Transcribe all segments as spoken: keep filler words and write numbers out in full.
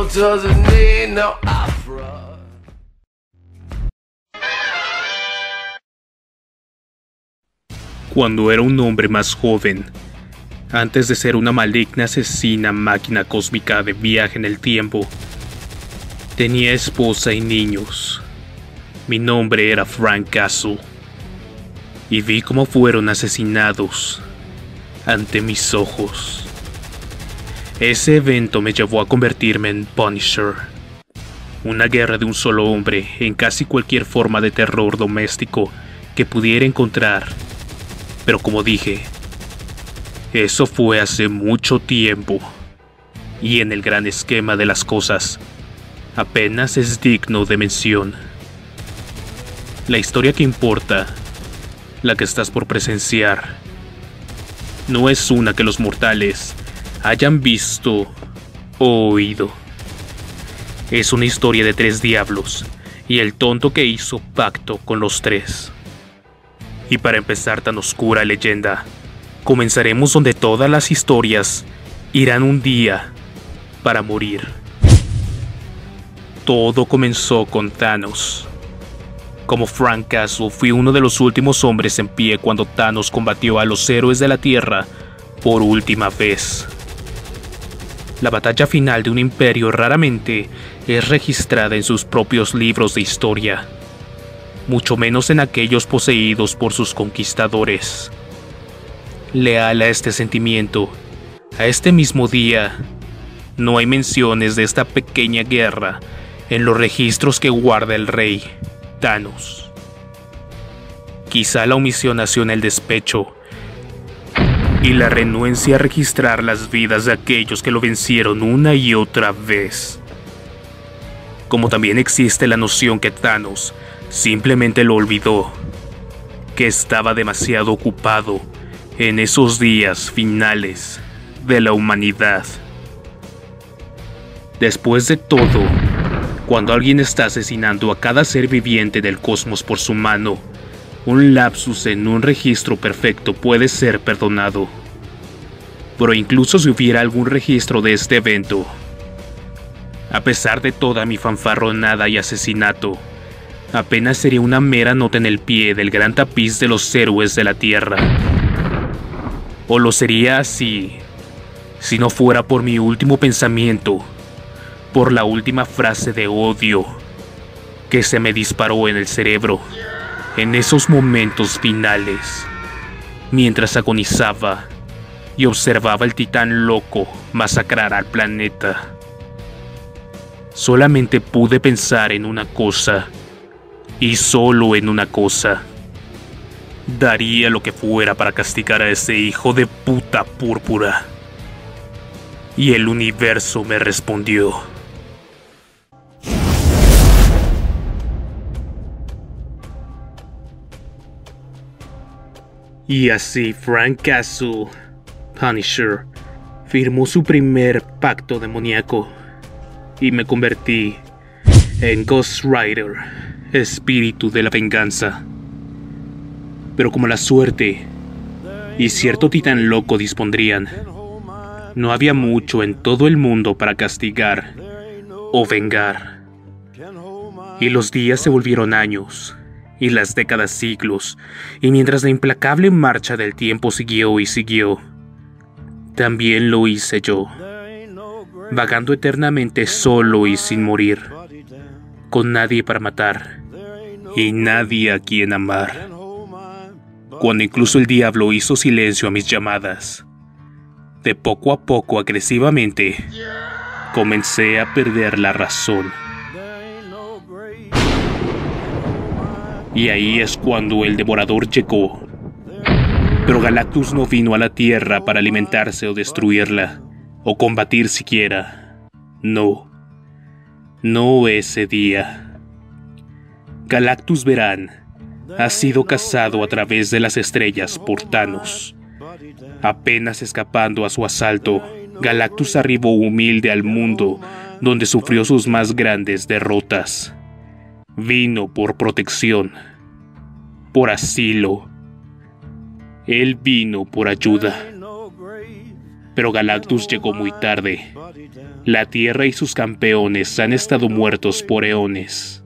doesn't need no opera. Cuando era un hombre más joven, antes de ser una maligna asesina máquina cósmica de viaje en el tiempo, tenía esposa y niños. Mi nombre era Frank Castle, y vi cómo fueron asesinados ante mis ojos. Ese evento me llevó a convertirme en Punisher, una guerra de un solo hombre en casi cualquier forma de terror doméstico que pudiera encontrar. Pero como dije, eso fue hace mucho tiempo, y en el gran esquema de las cosas, apenas es digno de mención. La historia que importa, la que estás por presenciar, no es una que los mortales hayan visto o oído. Es una historia de tres diablos y el tonto que hizo pacto con los tres. Y para empezar tan oscura leyenda, comenzaremos donde todas las historias irán un día para morir. Todo comenzó con Thanos. Como Frank Castle, fui uno de los últimos hombres en pie cuando Thanos combatió a los héroes de la Tierra por última vez. La batalla final de un imperio raramente es registrada en sus propios libros de historia, mucho menos en aquellos poseídos por sus conquistadores. Leal a este sentimiento, a este mismo día, no hay menciones de esta pequeña guerra en los registros que guarda el rey Thanos. Quizá la omisión nació en el despecho y la renuencia a registrar las vidas de aquellos que lo vencieron una y otra vez. Como también existe la noción que Thanos simplemente lo olvidó, que estaba demasiado ocupado en esos días finales de la humanidad. Después de todo, cuando alguien está asesinando a cada ser viviente del cosmos por su mano, un lapsus en un registro perfecto puede ser perdonado. Pero incluso si hubiera algún registro de este evento, a pesar de toda mi fanfarronada y asesinato, apenas sería una mera nota en el pie del gran tapiz de los héroes de la Tierra. O lo sería así, si no fuera por mi último pensamiento, por la última frase de odio que se me disparó en el cerebro en esos momentos finales, mientras agonizaba y observaba el titán loco masacrar al planeta. Solamente pude pensar en una cosa, y solo en una cosa. Daría lo que fuera para castigar a ese hijo de puta púrpura. Y el universo me respondió. Y así Frank Castle, Punisher, firmó su primer pacto demoníaco y me convertí en Ghost Rider, espíritu de la venganza. Pero como la suerte y cierto titán loco dispondrían, no había mucho en todo el mundo para castigar o vengar. Y los días se volvieron años, y las décadas siglos, y mientras la implacable marcha del tiempo siguió y siguió, también lo hice yo, vagando eternamente solo y sin morir, con nadie para matar, y nadie a quien amar. Cuando incluso el diablo hizo silencio a mis llamadas, de poco a poco, agresivamente, comencé a perder la razón. Y ahí es cuando el devorador llegó. Pero Galactus no vino a la Tierra para alimentarse o destruirla, o combatir siquiera. No, no ese día. Galactus Verán ha sido cazado a través de las estrellas por Thanos. Apenas escapando a su asalto, Galactus arribó humilde al mundo donde sufrió sus más grandes derrotas. Vino por protección, por asilo. Él vino por ayuda. Pero Galactus llegó muy tarde. La Tierra y sus campeones han estado muertos por eones.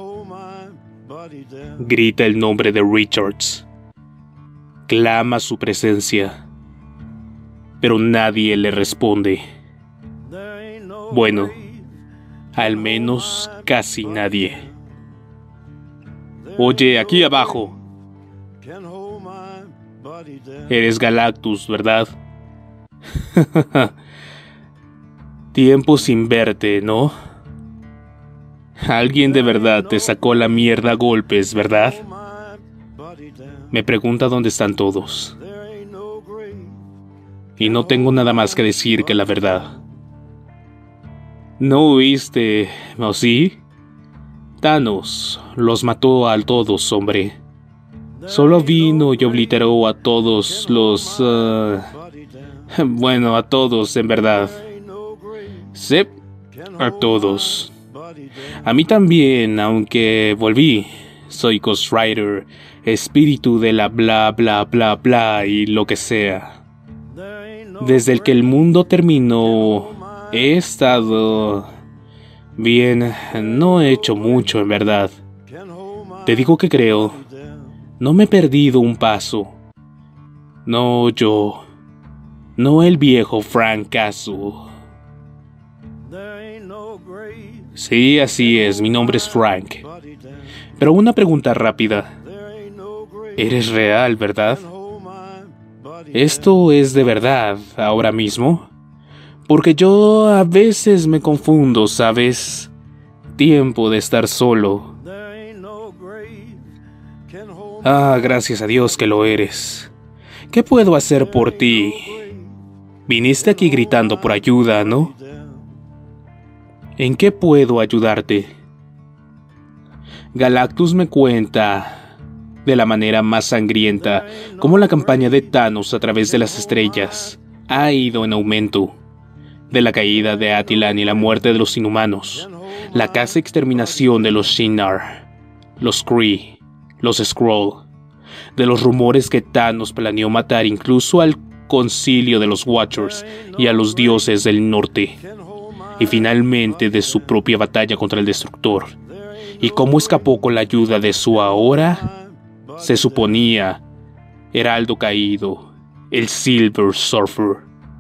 Grita el nombre de Richards. Clama su presencia. Pero nadie le responde. Bueno, al menos casi nadie. Oye, aquí abajo. Eres Galactus, ¿verdad? Tiempo sin verte, ¿no? Alguien de verdad te sacó la mierda a golpes, ¿verdad? Me pregunta dónde están todos. Y no tengo nada más que decir que la verdad. ¿No oíste, o sí? Thanos los mató a todos, hombre. Solo vino y obliteró a todos los... Uh, bueno, a todos, en verdad. Sí, a todos. A mí también, aunque volví. Soy Ghost Rider, espíritu de la bla bla bla bla y lo que sea. Desde el que el mundo terminó, he estado... bien, no he hecho mucho, en verdad. Te digo que creo. No me he perdido un paso. No yo. No el viejo Frank Castle. Sí, así es, mi nombre es Frank. Pero una pregunta rápida. Eres real, ¿verdad? ¿Esto es de verdad ahora mismo? Porque yo a veces me confundo, ¿sabes? Tiempo de estar solo. Ah, gracias a Dios que lo eres. ¿Qué puedo hacer por ti? Viniste aquí gritando por ayuda, ¿no? ¿En qué puedo ayudarte? Galactus me cuenta, de la manera más sangrienta, cómo la campaña de Thanos a través de las estrellas ha ido en aumento. De la caída de Attilan y la muerte de los inhumanos, la casi exterminación de los Shi'Nar, los Kree, los Skrull, de los rumores que Thanos planeó matar incluso al concilio de los Watchers y a los dioses del norte, y finalmente de su propia batalla contra el Destructor, y cómo escapó con la ayuda de su ahora, se suponía, heraldo caído, el Silver Surfer.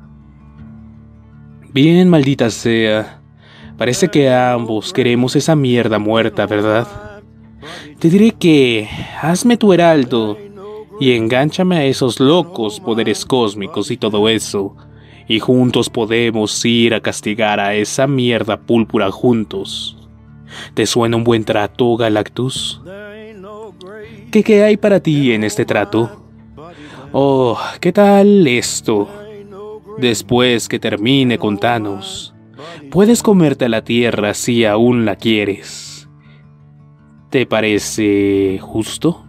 Bien, maldita sea. Parece que ambos queremos esa mierda muerta, ¿verdad? Te diré que hazme tu heraldo y engánchame a esos locos poderes cósmicos y todo eso, y juntos podemos ir a castigar a esa mierda púrpura juntos. ¿Te suena un buen trato, Galactus? ¿Qué, qué hay para ti en este trato? Oh, ¿qué tal esto? Después que termine con Thanos, puedes comerte a la Tierra si aún la quieres. ¿Te parece justo?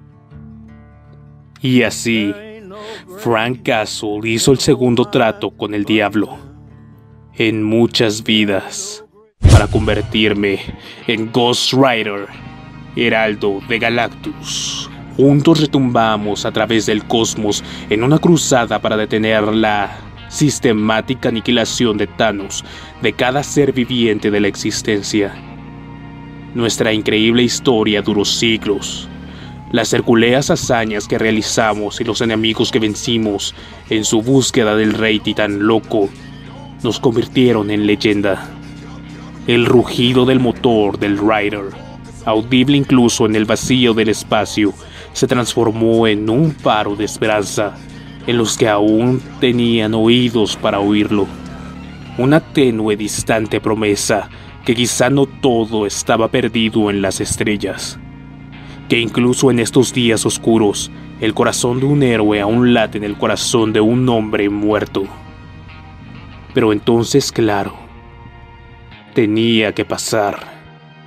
Y así, Frank Castle hizo el segundo trato con el diablo, en muchas vidas, para convertirme en Ghost Rider, heraldo de Galactus. Juntos retumbamos a través del cosmos en una cruzada para detener la sistemática aniquilación de Thanos de cada ser viviente de la existencia. Nuestra increíble historia duró siglos. Las hercúleas hazañas que realizamos y los enemigos que vencimos en su búsqueda del rey titán loco nos convirtieron en leyenda. El rugido del motor del Rider, audible incluso en el vacío del espacio, se transformó en un faro de esperanza en los que aún tenían oídos para oírlo. Una tenue distante promesa que quizá no todo estaba perdido en las estrellas. Que incluso en estos días oscuros, el corazón de un héroe aún late en el corazón de un hombre muerto. Pero entonces, claro, tenía que pasar.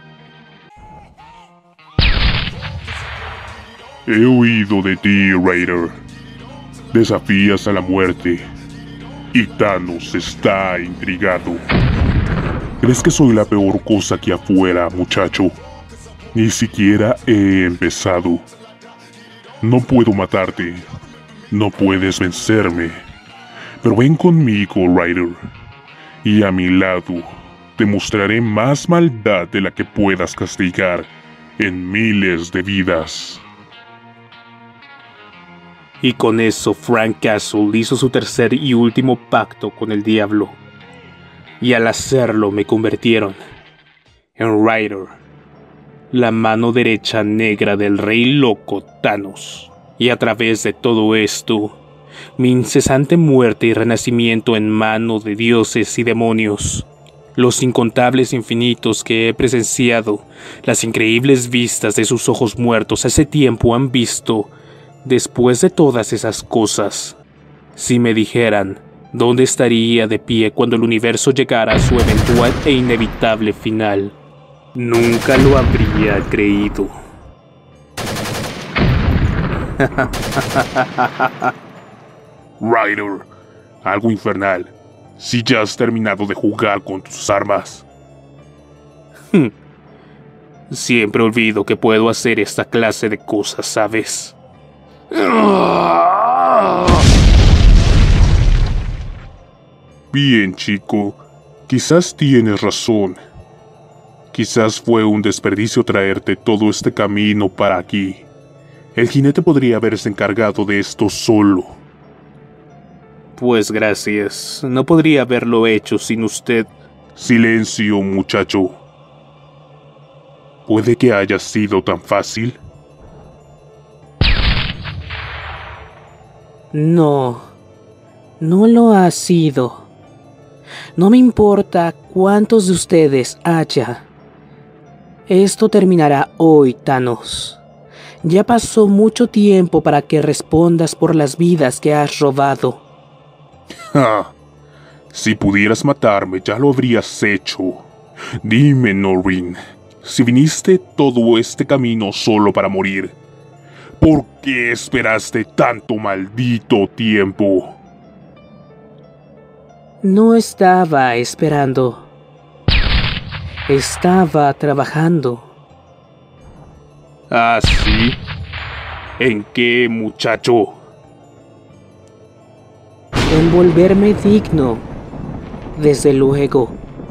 He oído de ti, Raider. Desafías a la muerte. Y Thanos está intrigado. ¿Crees que soy la peor cosa aquí afuera, muchacho? Ni siquiera he empezado. No puedo matarte. No puedes vencerme. Pero ven conmigo, Ryder, y a mi lado te mostraré más maldad de la que puedas castigar en miles de vidas. Y con eso Frank Castle hizo su tercer y último pacto con el diablo. Y al hacerlo me convirtieron en Ryder, la mano derecha negra del rey loco Thanos. Y a través de todo esto, mi incesante muerte y renacimiento en mano de dioses y demonios, los incontables infinitos que he presenciado, las increíbles vistas de sus ojos muertos hace tiempo han visto. Después de todas esas cosas, si me dijeran dónde estaría de pie cuando el universo llegara a su eventual e inevitable final, nunca lo habría creído. Ryder, algo infernal. Si ya has terminado de jugar con tus armas. Siempre olvido que puedo hacer esta clase de cosas, ¿sabes? Bien, chico. Quizás tienes razón. Quizás fue un desperdicio traerte todo este camino para aquí. El jinete podría haberse encargado de esto solo. Pues gracias. No podría haberlo hecho sin usted. Silencio, muchacho. ¿Puede que haya sido tan fácil? No, no lo ha sido. No me importa cuántos de ustedes haya. Esto terminará hoy, Thanos. Ya pasó mucho tiempo para que respondas por las vidas que has robado. Ah, si pudieras matarme, ya lo habrías hecho. Dime, Norrin, si viniste todo este camino solo para morir, ¿por qué esperaste tanto maldito tiempo? No estaba esperando. Estaba trabajando. ¿Ah, sí? ¿En qué, muchacho? En volverme digno, desde luego.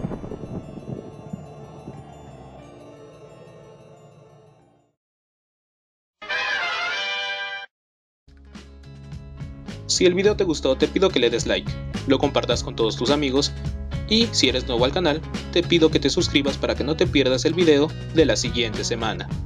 Si el video te gustó, te pido que le des like, lo compartas con todos tus amigos y si eres nuevo al canal, te pido que te suscribas para que no te pierdas el video de la siguiente semana.